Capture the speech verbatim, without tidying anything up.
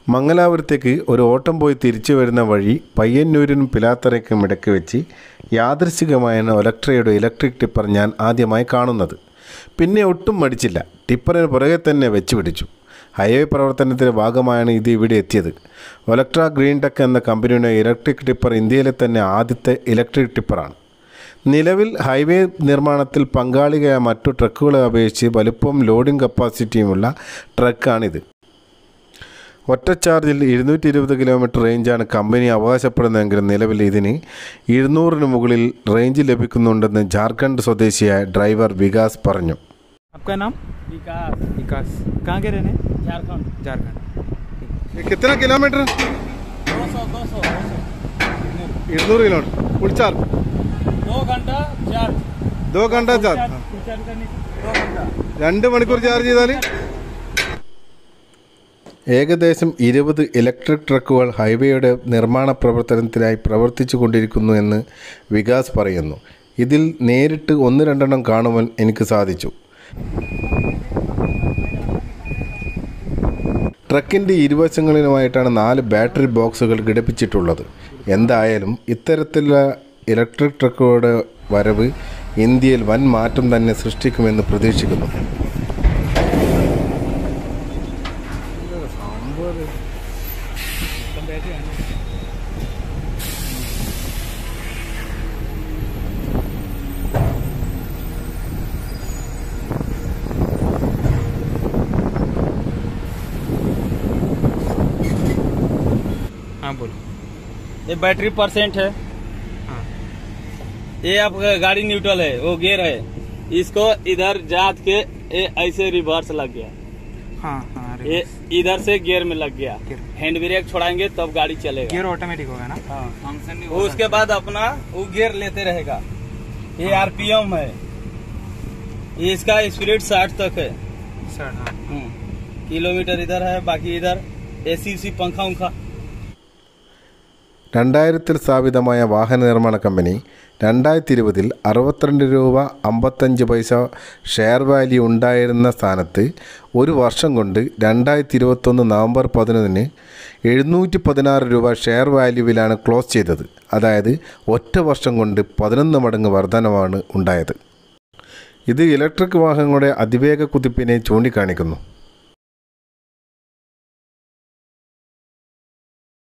മംഗലാപുരത്തേക്ക് ഒരു ഓട്ടം പോയി തിരിച്ചു വരുന്ന വഴി പയ്യന്നൂരിനും പിലാത്തറയ്ക്കും ഇടയ്ക്ക് വെച്ച് യാദൃശ്ചികമായാണ് ഒലക്ട്രയുടെ ഇലക്ട്രിക് ടിപ്പർ ഞാൻ ആദ്യമായി കാണുന്നത്. പിന്നെ ഒട്ടും മടിച്ചില്ല, ടിപ്പറിന് പുറകെ തന്നെ വെച്ച് പിടിച്ചു. ഹൈവേ പ്രവർത്തനത്തിൻ്റെ ഭാഗമായാണ് ഇത് ഇവിടെ എത്തിയത്. ഒലക്ട്ര ഗ്രീൻ ടെക് എന്ന കമ്പനിയുടെ ഇലക്ട്രിക് ടിപ്പർ ഇന്ത്യയിലെ തന്നെ ആദ്യത്തെ ഇലക്ട്രിക് ടിപ്പറാണ്. നിലവിൽ ഹൈവേ നിർമ്മാണത്തിൽ പങ്കാളിയായ മറ്റു ട്രക്കുകളെ അപേക്ഷിച്ച് വലുപ്പവും ലോഡിംഗ് കപ്പാസിറ്റിയുമുള്ള ട്രക്കാണിത്. ഒറ്റ ചാർജിൽ ഇരുന്നൂറ്റി ഇരുപത് കിലോമീറ്റർ റേഞ്ചാണ് കമ്പനി അവകാശപ്പെടുന്നതെങ്കിലും നിലവിൽ ഇതിന് ഇരുന്നൂറിന് മുകളിൽ റേഞ്ച് ലഭിക്കുന്നുണ്ടെന്ന് ജാർഖണ്ഡ് സ്വദേശിയായ ഡ്രൈവർ വികാസ് പറഞ്ഞു. आपका नाम? विकास. विकास. कहाँ के रहने? झारखंड. झारखंड. कितना किलोमीटर? दो सौ दो सौ ഇരുന്നൂറ് കിലോമീറ്റർ ഫുൾ ചാർജ്. दो घंटा चार्ज. दो घंटा चार्ज. രണ്ട് മണിക്കൂർ ചാർജ് ചെയ്താൽ ഏകദേശം ഇരുപത് ഇലക്ട്രിക് ട്രക്കുകൾ ഹൈവേയുടെ നിർമ്മാണ പ്രവർത്തനത്തിനായി പ്രവർത്തിച്ചു കൊണ്ടിരിക്കുന്നു എന്ന് വികാസ് പറയുന്നു. ഇതിൽ നേരിട്ട് ഒന്ന് രണ്ടെണ്ണം കാണുവാൻ എനിക്ക് സാധിച്ചു. ട്രക്കിൻ്റെ ഇരുവശങ്ങളിലുമായിട്ടാണ് നാല് ബാറ്ററി ബോക്സുകൾ ഘടിപ്പിച്ചിട്ടുള്ളത്. എന്തായാലും ഇത്തരത്തിലുള്ള ഇലക്ട്രിക് ട്രക്കുകളുടെ വരവ് ഇന്ത്യയിൽ വൻ മാറ്റം തന്നെ സൃഷ്ടിക്കുമെന്ന് പ്രതീക്ഷിക്കുന്നു. हाँ बोलो. ये बैटरी परसेंट है. हाँ. ये आपका गाड़ी न्यूट्रल है, वो गियर है. इसको इधर जात के ये ऐसे रिवर्स लग गया. हाँ हाँ. ये इधर से गियर में लग गया. हैंड ब्रेक छोड़ाएंगे तब गाड़ी चलेगा. गियर ऑटोमेटिक होगा ना? हाँ. उसके बाद अपना वो गियर लेते रहेगा. ये आरपीएम है. ये इसका स्पीड साठ तक है. साठ. हाँ. किलोमीटर इधर है, बाकी इधर एसी उसी पंखा उंखा. രണ്ടായിരത്തിൽ സ്ഥാപിതമായ വാഹന നിർമ്മാണ കമ്പനി രണ്ടായിരത്തി ഇരുപതിൽ അറുപത്തിരണ്ട് രൂപ അമ്പത്തഞ്ച് പൈസ ഷെയർ വാല്യൂ ഉണ്ടായിരുന്ന സ്ഥാനത്ത് ഒരു വർഷം കൊണ്ട് രണ്ടായിരത്തി ഇരുപത്തൊന്ന് നവംബർ പതിനൊന്നിന് എഴുന്നൂറ്റി പതിനാറ് രൂപ ഷെയർ വാല്യൂവിലാണ് ക്ലോസ് ചെയ്തത്. അതായത് ഒറ്റ വർഷം കൊണ്ട് പതിനൊന്ന് മടങ്ങ് വർധനവാണ് ഉണ്ടായത്. ഇത് ഇലക്ട്രിക് വാഹനങ്ങളുടെ അതിവേഗ കുതിപ്പിനെ ചൂണ്ടിക്കാണിക്കുന്നു.